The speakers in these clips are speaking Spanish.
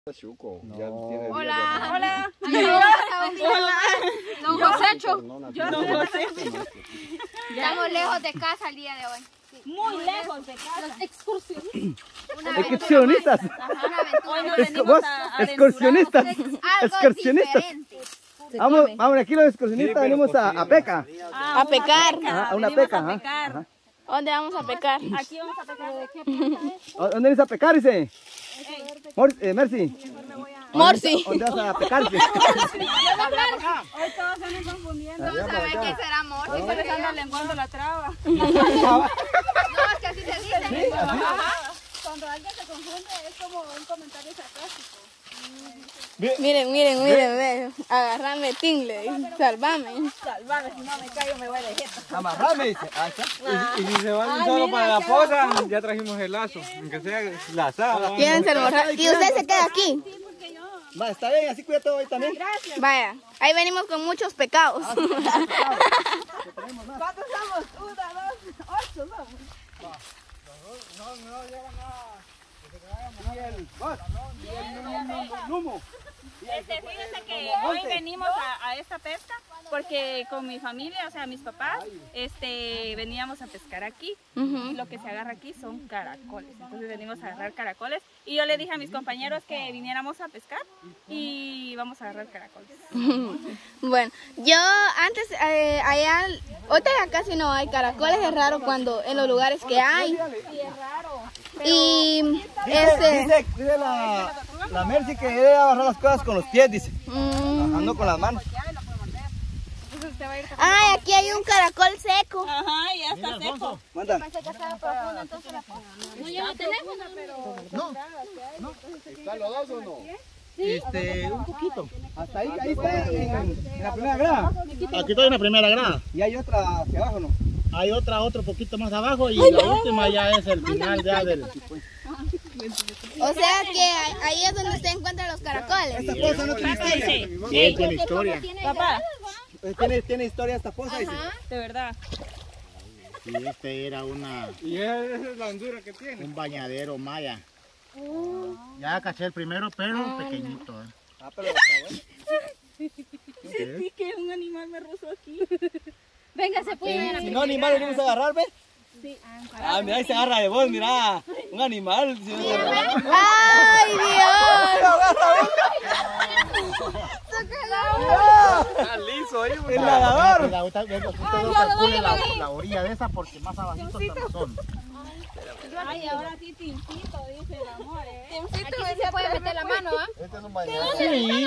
Chuco, No. ya tiene días Hola. Hola. Hola. Don Josécho. Estamos lejos de casa el día de hoy. Muy lejos de casa. Los excursionistas. Excursionistas. Hoy nos venimos a Excursionistas. Algo Excursionistas. diferente. Vamos, aquí los excursionistas venimos a peca. A pecar. A una Venimos peca. a pecar. Ajá. ¿Dónde vamos a pecar? Aquí vamos a pecar. ¿De qué? ¿Dónde vienes a pecar, dice? Mercy. Morsi. ¿Dónde vas a pecar? Hoy todos se andan confundiendo. No saben qué será amor. Hoy se les anda lenguando la traba. No, es que así se dice. Cuando alguien se confunde es como un comentario sarcástico. Miren, ve. Agarrame, tingle. Salvame. Salvame, si no me caigo me voy de jeta. Amarrame, dice. Ahí está. Y si se van solo para la posa, ya trajimos el lazo, aunque sea lazado. Quédense almorzar. ¿Y usted se queda aquí? Va, está bien, así cuida todo hoy también. Vaya, ahí venimos con muchos pecados. ¿Cuántos somos? 1, 2, 8 somos. Fíjense que hoy venimos a esta pesca porque con mi familia, o sea, mis papás, veníamos a pescar aquí y lo que se agarra aquí son caracoles. Entonces venimos a agarrar caracoles y yo le dije a mis compañeros que viniéramos a pescar y vamos a agarrar caracoles. Bueno, yo antes, allá, ahorita ya casi no hay caracoles, es raro cuando en los lugares que hay. Sí, es raro. Y Dice la Mercy que debe agarrar las cosas con los pies, dice. No con las manos. ay, aquí hay un caracol seco. Ajá, ya está seco. Manda. No lleva teléfono, pero... ¿Están los dos o no? Un poquito. Hasta ahí está en la primera grada. Aquí estoy en la primera grada. Y hay otra hacia abajo, ¿no? Hay otro poquito más abajo y la última ya es el final ya del... O sea que ahí es donde usted encuentra los caracoles. Esta poza no tiene historia. Sí, tiene historia. Papá, Tiene historia esta poza, dice. de verdad. Sí, era Y esa es la hondura que tiene. un bañadero maya. Ya caché el primero, pero pequeñito. Pero está bueno. Sentí que un animal me rozó aquí. Venga, se puede. Si no animal venimos a agarrar, ¿ves? Sí. Mira, ahí se agarra de vos, mira. Un animal. ¡Ay, Dios! Está liso ahí, El nadador. La orilla de esa porque más abajito son. Ay, ahora sí Tincito, dice el amor, Aquí sí se puede meter la mano, ¿ah? Este es un bañador. Sí.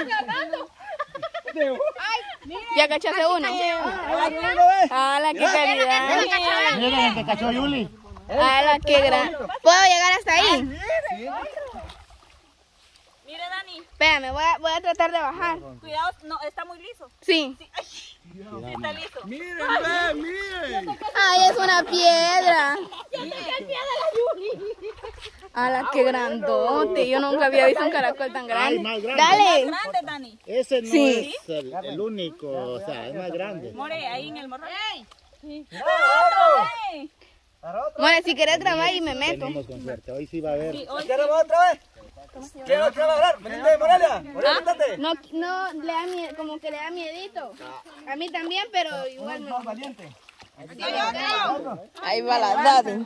¿Ya cachaste uno? ¡Hala, qué calidad! Miren el que cachó Yuli. ¡Hala, qué gran! ¿Puedo llegar hasta ahí? Mire, Dani, Espérame, voy a tratar de bajar. cuidado, no, está muy liso. Sí. Sí, está liso. Miren, ve, miren. ¡Ay, es una piedra! ¡Hala, qué grandote! Yo nunca había visto un caracol tan grande. más grande. ¡Dale! Grande, Dani. Ese no Sí. es el único, o sea, es más grande. More, ahí en el morro. ¡Ey! Bueno, si querés grabar y me meto. Tenemos con suerte, hoy sí va a haber. Sí, hoy ¿Quieres otra vez? ¿Quieres agarrar? Venite, Morelia. Morelia, métate. No, le da miedo, como que le da miedito. A mí también, pero igual me... Más valiente. Ahí va la Dadi.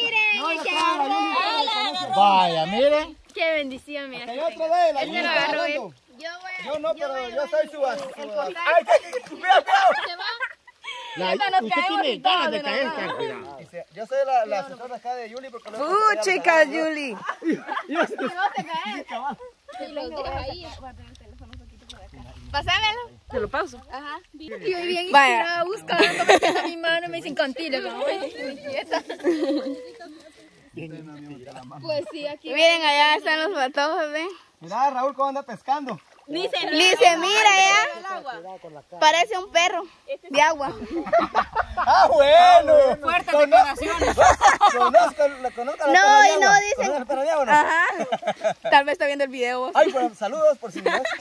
Vaya, miren. ¡Qué bendición, mira! Hay otro de él. Ahí lo está agarró agarrando. Yo no, pero yo soy su... portal. ¡Ay, cuidado! Usted tiene ganas de caer, ten cuidado. Dice, yo soy la asesora acá de Yuli porque... chica Yuli! Pásamelo. Te lo pauso. Ajá. Yo bien Vaya. inspirada buscando, metiendo mi mano, me dicen contigo. Pues sí, aquí. Miren, allá están los patojos, ¿ven? Mira, Raúl, cómo anda pescando. dice, Lice, mira ya. Parece un perro de agua. ¡Ah, bueno! fuertes declaraciones. Conozco la No, perra de y agua. no dicen. ¿Conoces la perra de agua, no? Ajá. Tal vez está viendo el video vos. Ay, pues saludos por si no ves.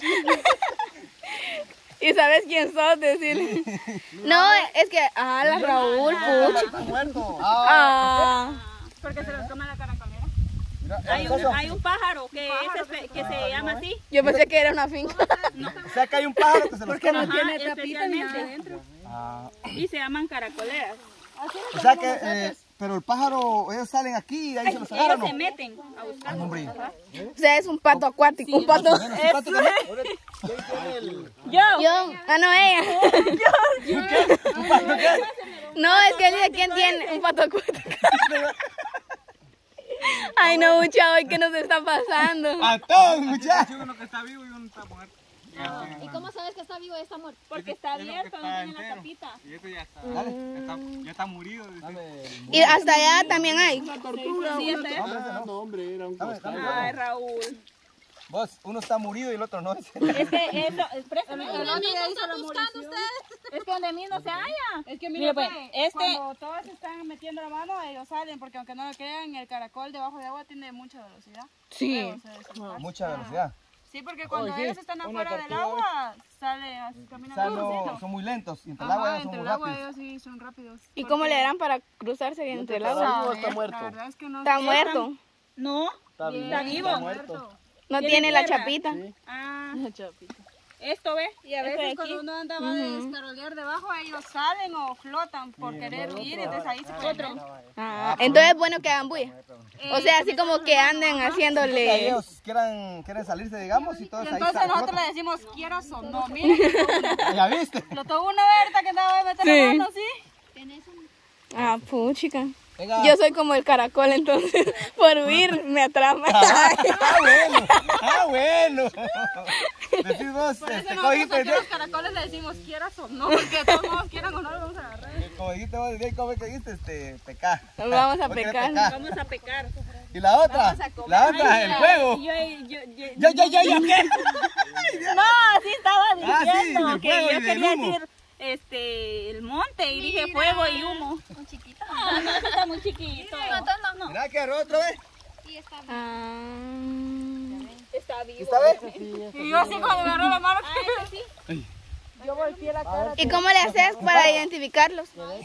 Y sabes quién sos, decirle. No, es que, la Raúl, pucha. Está muerto. Ah. Porque se los toma la caracolera. Hay un pájaro que se llama así. Yo pensé que era una finca. O sea que hay un pájaro que se los come. Ajá, especialmente. Ah, Y se llaman caracoleras. o sea que, pero el pájaro, ellos salen aquí y ahí se los agarran, Ellos ¿no? se meten a buscar. Hombre. O sea, es un pato acuático, un pato. Yo. Ah, no, ella. No, es que él dice quién tiene un pato acuático. Ay, no, muchachos, ¿qué nos está pasando? A todos, muchachos. Uno que está vivo y uno está muerto. ¿Y cómo sabes que está vivo y está muerto? Porque está abierto, no tiene la tapita. Y este ya está. Ya está murido. Dice. Y hasta allá también hay. Sí, está ahí. Ah, no, hombre, era un costal. Ay, Raúl. Vos, uno está murido y el otro no. Es que eso, préstame. El otro ya hizo la morición. Es que donde mismo se halla. Es que Mira, mira, pues, cuando todos están metiendo la mano, ellos salen, porque aunque no lo crean, el caracol debajo de agua tiene mucha velocidad. Sí. Luego se desinfla. Mucha velocidad. Sí, porque cuando ellos están afuera del agua, salen así, O caminan sea, despacito. son muy lentos y entre el agua Ajá, ellos son entre muy el agua rápidos. ellos sí son rápidos. ¿Y cómo le harán para cruzarse entre el agua? ¿Vivo o está muerto? La verdad es que no Está sé. muerto. No, Está vivo. está vivo. Está muerto. No ¿Tiene tiene la tierra? chapita. Ah, esto ve. Y a Esto de veces aquí. cuando uno anda va a descarolear debajo, ellos salen o flotan por querer huir, entonces ahí se pueden ver. Ah, entonces es bueno que hagan bulla. O sea, así como que anden Que haciéndole. ellos quieren salirse, digamos, y todos Y ahí entonces están. nosotros le decimos, quieras o no, miren. ¿Ya viste? Lo tuvo una verdad que andaba a meter la mano así. Ah, puchica. Venga. Yo soy como el caracol, entonces por huir me atrapa. Ah, bueno. Decís vos, Por eso como nosotros dijiste, aquí a los caracoles le decimos, quieras o no, porque de todos modos quieran o no lo vamos a agarrar. como dijiste vos, ¿cómo que dijiste? Pecar. Vamos a Vos querés pecar. Vamos a pecar. Y la otra, el fuego. Yo, ¿qué? no, así estaba Ah, sí, diciendo del que fuego yo y del quería humo. decir el monte y dije fuego y humo. Muy chiquito. Ah, no, está muy chiquito. Mira que agarró otra vez. Ah. Está vivo. ¿Esta vez? Y yo así cuando me agarró la mano, Ah, ese sí. ¿Y cómo le haces para identificarlos?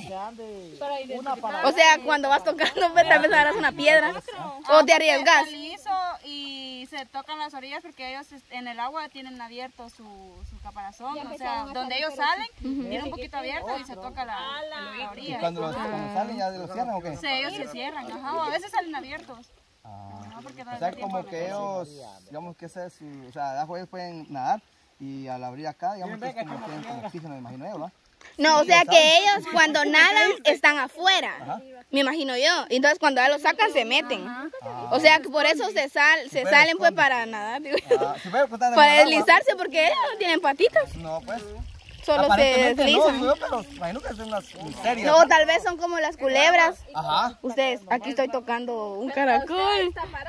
O sea, cuando vas tocando, pues, tal vez agarras una piedra. O te arriesgas. liso y se tocan las orillas porque ellos en el agua tienen abierto su caparazón. O sea, donde ellos salen, tiene un poquito abierto y se toca la ¿Y orilla. cuando salen ya los cierran o qué? Sí, ellos se cierran, ajá, o a veces salen abiertos. Ah, Porque o sea, como que ellos, digamos que ese es su, o sea, abajo ellos pueden nadar y al abrir acá, digamos que es como tienen como oxígeno, me imagino yo, ¿no? No, o sea que ellos cuando nadan están afuera, me imagino yo. Y entonces cuando ya los sacan se meten. O sea que por eso se salen pues para nadar, digo yo. Ah, si puede contar en Para el agua. deslizarse porque ellos no tienen patitas, No, pues. solo se Aparentemente no, deslizan. digo yo, pero imagino que son las misterias. No, tal vez son como las culebras. Ajá. Ustedes, aquí estoy tocando un caracol.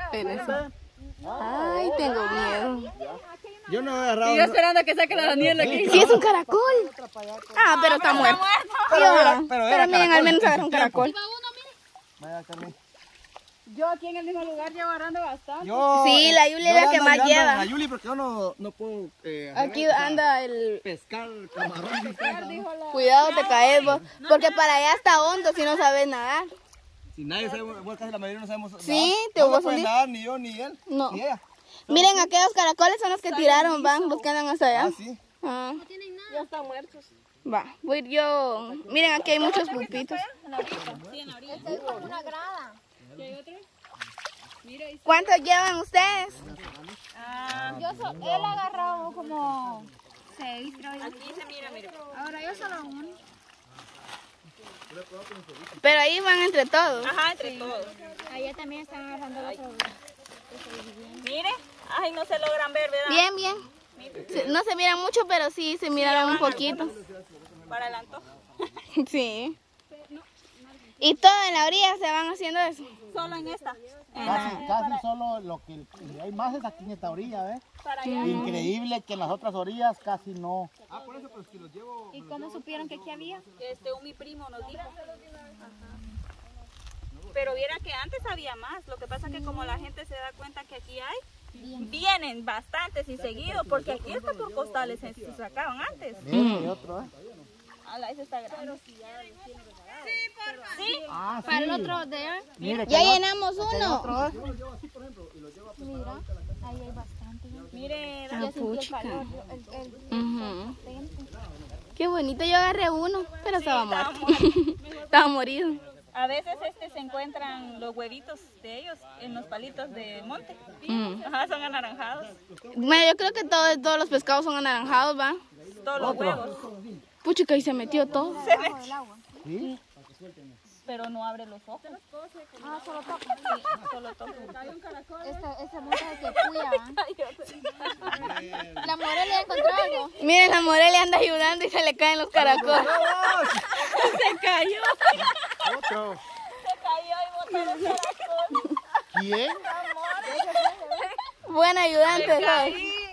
Ay, tengo miedo. Yo no he agarrado. Y yo esperando a que saque la Daniela aquí. Sí, es un caracol. Ah, pero está muerto. Pero miren, al menos agarra un caracol. Vaya, Carmen. Yo aquí en el mismo lugar llevo agarrando bastante. Yo, Sí, la Yuli es la que ando más mirando lleva. a La Yuli porque yo no puedo Aquí anda el... pescar camarón. Cuidado, te caes vos. Porque para allá está hondo si no sabes nadar. Si nadie sabe, bueno, casi la mayoría no sabemos. Sí, nadar. te no voy a puede hundir. nadar, ni yo, ni él, No. ni ella. Miren, aquellos caracoles son los que tiraron, van, los que andan hasta allá. Ah, sí. Ah. Ya están muertos. Va, voy a ir yo. Miren, aquí hay muchos pulpitos. ¿Cuántos llevan ustedes? Él agarró como 6, creo yo. Aquí se mira, mire. Ahora yo solo uno. Pero ahí van entre todos. Ajá, entre todos. Allá también están agarrando los otros. Mire. Ay, no se logran ver, ¿verdad? Bien, bien. No se miran mucho, pero sí se miraron un poquito. Para el antojo. Sí. Y todo en la orilla se van haciendo eso. Solo en esta. Casi solo lo que hay más es aquí en esta orilla, ¿ves? Para allá. Increíble que en las otras orillas casi no. ¿Y cómo supieron que aquí había? Mi primo nos dijo. Pero viera que antes había más. Lo que pasa es que como la gente se da cuenta que aquí hay, vienen bastantes y seguidos, porque aquí hasta por costales se sacaban antes. Miren, y otro, ¿eh? Ala, ese está grande. Sí. Ah, sí. Para el otro de él. Mire, Ya llenamos uno. Mira, ahí hay bastante. Mire, Ah, puchica. El Ujú. Qué bonito, yo agarré uno, pero estaba muerto. Estaba morido. a veces se encuentran los huevitos de ellos en los palitos de monte. Ajá, son anaranjados. Bueno, yo creo que todos los pescados son anaranjados, ¿va? Todos los huevos. Puchica, y se metió todo. ¿Sí? Pero no abre los ojos. Ah, solo toca. Sí, solo toca. Esta monta es que puya, ¿va? La Morelia encontró algo. Miren, la Morelia anda ayudando y se le caen los caracoles. Se cayó. Otro. Se cayó y botó los caracoles. ¿Quién? Buen ayudante, ¿sabes?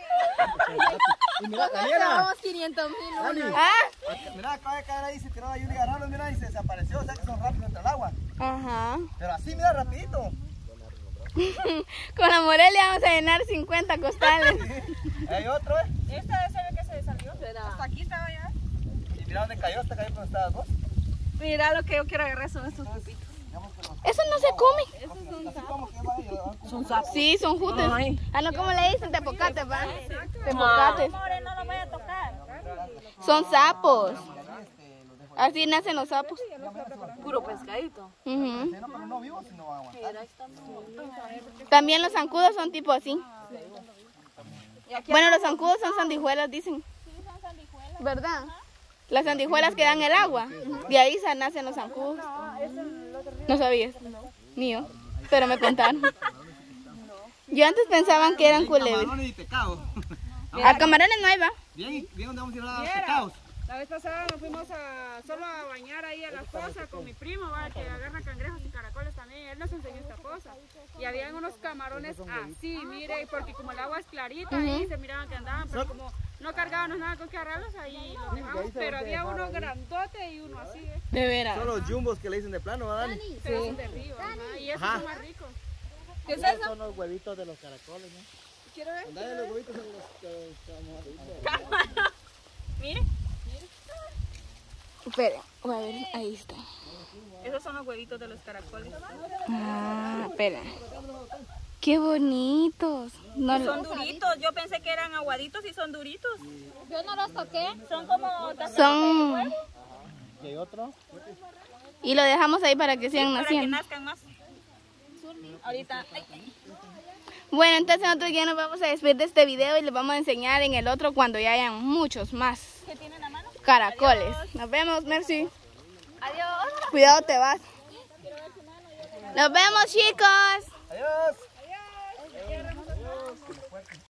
Y mira, Daniela. Vamos 500,000. Ah, Mira, acaba de caer ahí, se tiró a Yuli a agarrarlo, mira, y se desapareció. O sea que son rápidos entre el agua. ajá. Pero así, mira, rapidito. Con la Morelia vamos a llenar 50 costales. Hay otro, Esta se ve que se salió. Hasta aquí estaba ya. Y mira dónde cayó, hasta cayó cuando estabas vos. Mira, lo que yo quiero agarrar son estos pupitos. Eso no se come. Son sapos. Sí, son jutes. Ah, no, ¿cómo le dicen? Tepocates, ¿va? Tepocates. More, no lo voy a tocar. Son sapos. Así nacen los sapos. Puro pescadito. Ujú. No, pero no vivos, sino van a aguantar. También los zancudos son tipo así. Bueno, los zancudos son sandijuelas, dicen. ¿Verdad? Las sandijuelas que dan el agua. De ahí nacen los zancudos. ¿No sabías? Ni yo. Pero me contaron. Yo antes pensaban que eran culebras. Camarones y pescados. A camarones no hay, ¿va? Bien, ¿dónde vamos a ir a los pescados? La vez pasada nos fuimos solo a bañar ahí a la fosa con mi primo, ¿va? Que agarra cangrejos y caracoles también. Él nos enseñó esta fosa. Y habían unos camarones así, mire, porque como el agua es clarita, ahí se miraban que andaban, pero como no cargábamos nada con que agarrarlos, ahí los dejamos. Pero había uno grandote y uno así, ¿eh? De veras. Son los jumbos que le dicen de plano, ¿va, Dani? Pero son de río, ajá, y esos son más ricos. ¿Qué es eso? Son los huevitos de los caracoles, ¿no? Quiero ver. Dale los huevitos a los camaritos. Mire, Espera, a ver, ahí está. esos son los huevitos de los caracoles. Ah, espera. Qué bonitos. No, Son duritos. Yo pensé que eran aguaditos y son duritos. Yo no los toqué. Son como... son... ¿Y hay otro? Y lo dejamos ahí para que sigan para que naciendo. nazcan más. Ahorita... ay. Bueno, entonces nosotros ya nos vamos a despedir de este video y les vamos a enseñar en el otro cuando ya hayan muchos más ¿Qué tienen a mano? caracoles. Nos vemos, merci. Adiós. Cuidado, te vas. Nos vemos, chicos. Adiós.